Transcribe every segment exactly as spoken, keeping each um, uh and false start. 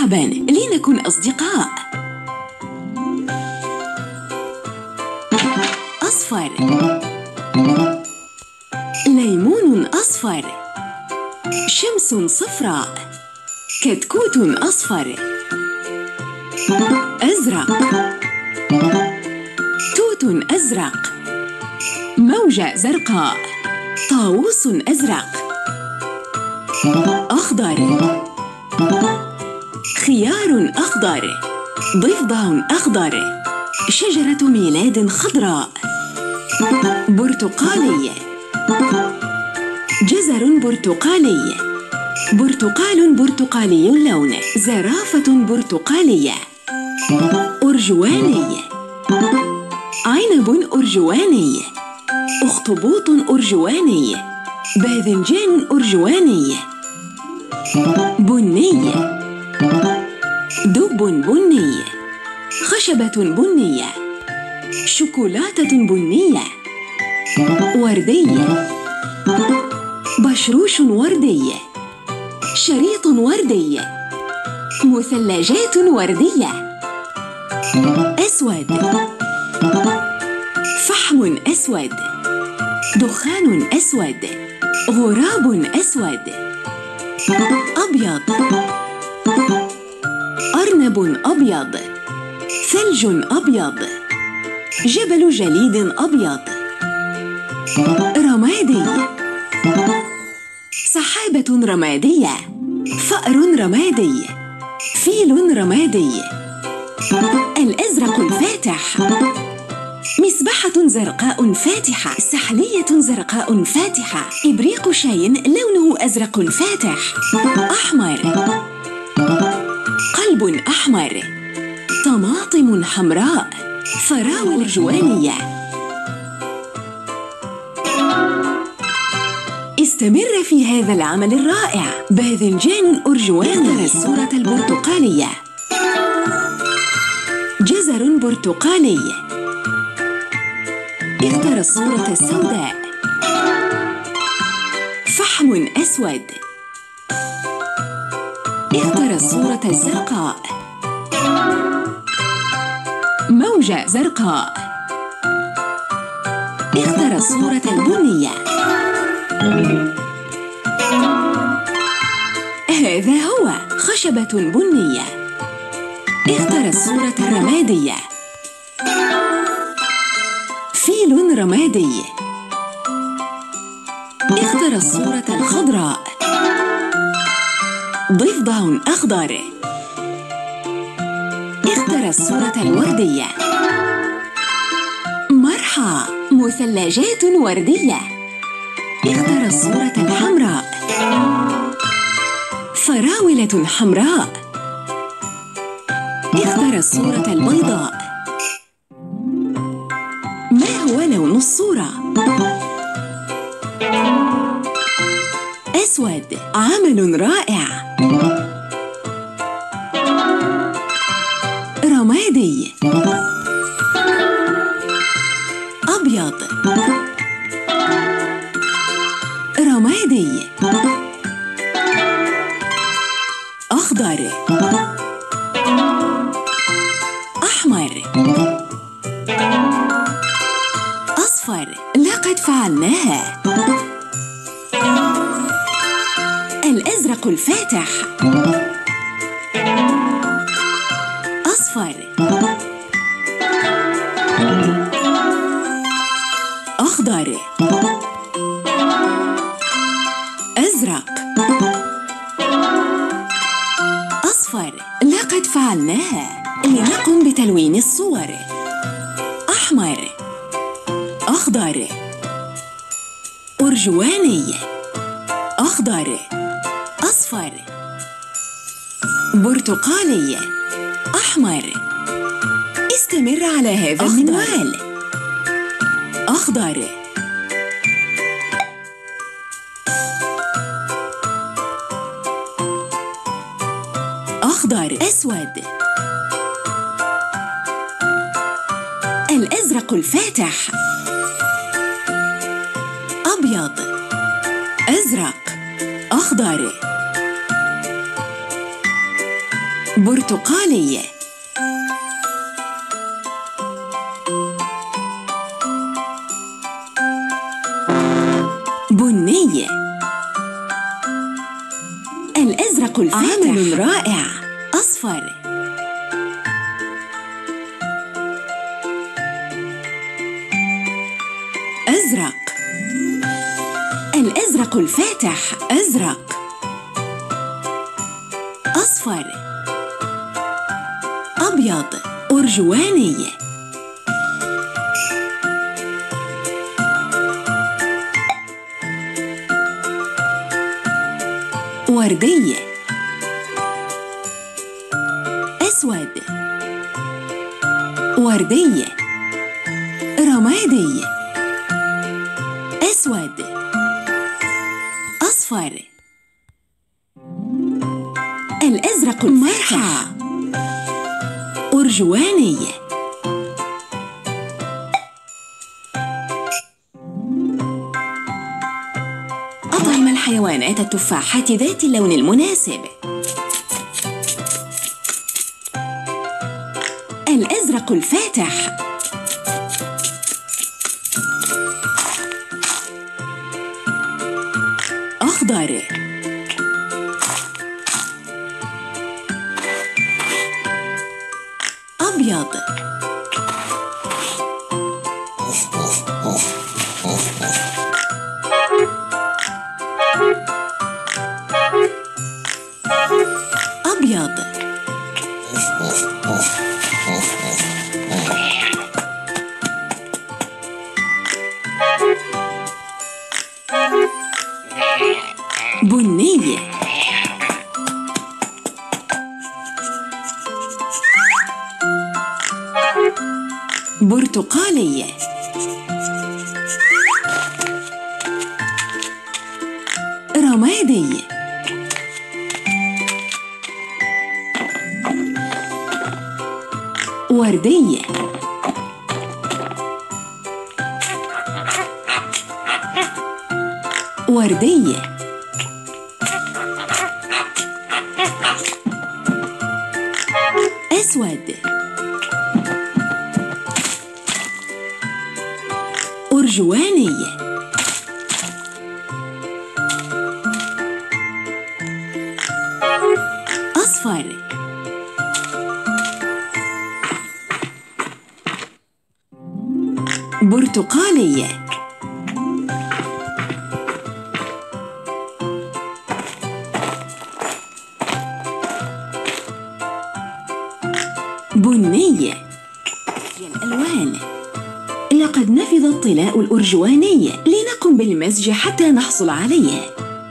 مرحباً، لنكن أصدقاء. أصفر، ليمون أصفر، شمس صفراء، كتكوت أصفر، أزرق، توت أزرق، موجة زرقاء، طاووس أزرق، أخضر، خيار أخضر، ضفدع أخضر، شجرة ميلاد خضراء، برتقالي، جزر برتقالي، برتقال برتقالي اللون، زرافة برتقالية، أرجواني، عنب أرجواني، أخطبوط أرجواني، باذنجان أرجواني، بني، دب بني، خشبة بنية، شوكولاتة بنية، وردي، بشروش وردي، شريط وردي، مثلجات وردية، أسود، فحم أسود، دخان أسود، غراب أسود، أبيض، أرنب أبيض، ثلج أبيض، جبل جليد أبيض، رمادي، سحابة رمادية، فأر رمادي، فيل رمادي، الأزرق الفاتح، مسبحة زرقاء فاتحة، سحلية زرقاء فاتحة، إبريق شاي لونه أزرق فاتح، أحمر، قلب أحمر، طماطم حمراء، فراولة أرجوانية. استمر في هذا العمل الرائع. باذنجان أرجواني، اختر الصورة البرتقالية، جزر برتقالي، اختر الصورة السوداء، فحم أسود، اختر الصورة الزرقاء، موجة زرقاء، اختر الصورة البنية. هذا هو خشبة بنية، اختر الصورة الرمادية، فيل رمادي، اختر الصورة الخضراء، ضفدع أخضر، اختر الصورة الوردية، مرحى، مثلجات وردية، اختر الصورة الحمراء، فراولة حمراء، اختر الصورة البيضاء. ما هو لون الصورة؟ أسود، عمل رائع. رمادي، أبيض، رمادي، أخضر، أحمر، أصفر. لقد فعلناها. الأزرق الفاتح، أصفر، أخضر، أزرق، أصفر. لقد فعلناها. لنقم بتلوين الصور. أحمر، أخضر، أرجواني، أخضر، أصفر، برتقالي، أحمر. استمر على هذا المنوال. أخضر، أخضر، أسود، الأزرق الفاتح، أبيض، أزرق، أخضر، برتقالي، بني، الأزرق الفاتح، عمل رائع، أصفر، أزرق، الأزرق الفاتح، أزرق، أصفر، أبيض، أرجواني، وردي، أسود، وردي، رمادي، أسود، أصفر، الأزرق الفاتح، أرجواني، أطعم الحيوانات التفاحات ذات اللون المناسب. الأزرق الفاتح، أخضر، أبيض، أبيض، بني، برتقالي، رمادي، وردي، وردي، أسود، أرجواني، أصفر، برتقالي، بني. الألوان. لقد نفذ الطلاء الأرجواني، لنقم بالمزج حتى نحصل عليه.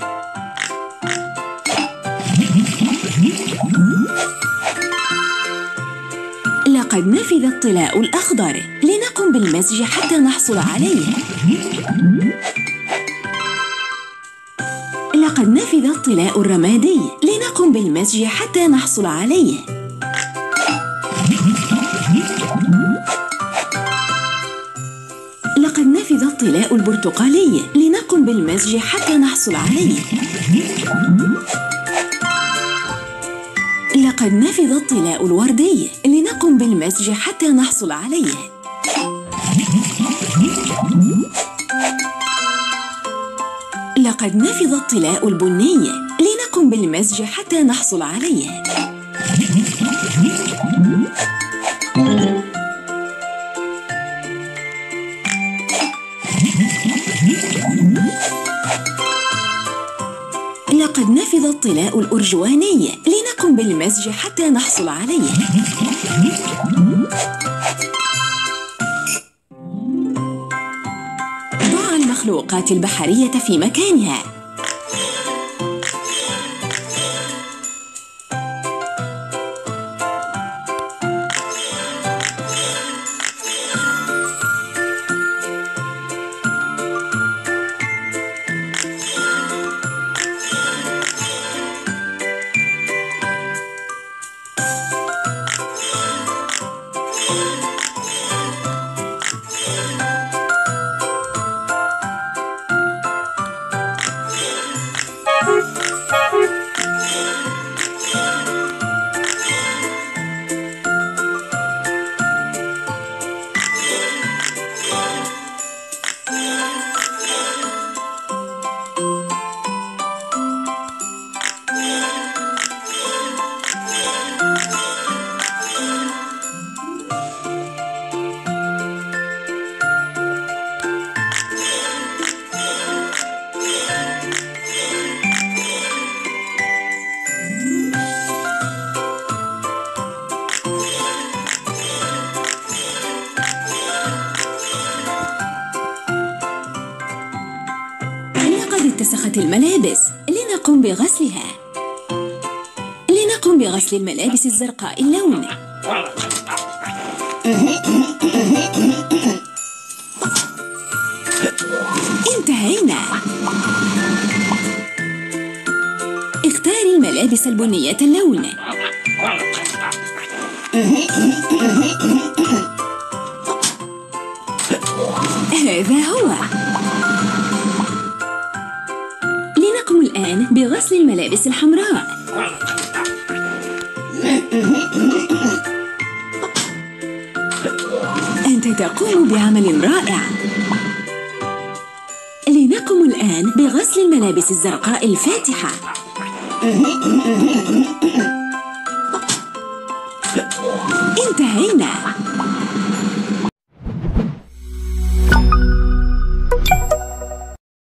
لقد نفذ الطلاء الأخضر، لنقم بالمزج حتى نحصل عليه. لقد نفذ الطلاء الرمادي، لنقم بالمزج حتى نحصل عليه. لقد نفذ الطلاء البرتقالي، لنقم بالمزج حتى نحصل عليه. لقد نفذ الطلاء الوردي، لنقم بالمزج حتى نحصل عليه. لقد نفذ الطلاء البني، لنقم بالمزج حتى نحصل عليه. لقد نفذ الطلاء الأرجواني، لنقم بالمزج حتى نحصل عليه. ضع المخلوقات البحرية في مكانها. الملابس لنقوم بغسلها. لنقوم بغسل الملابس الزرقاء اللون. انتهينا. اختاري الملابس البنية اللون. هذا هو. لنقوم الآن بغسل الملابس الحمراء. أنت تقوم بعمل رائع. لنقوم الآن بغسل الملابس الزرقاء الفاتحة. انتهينا.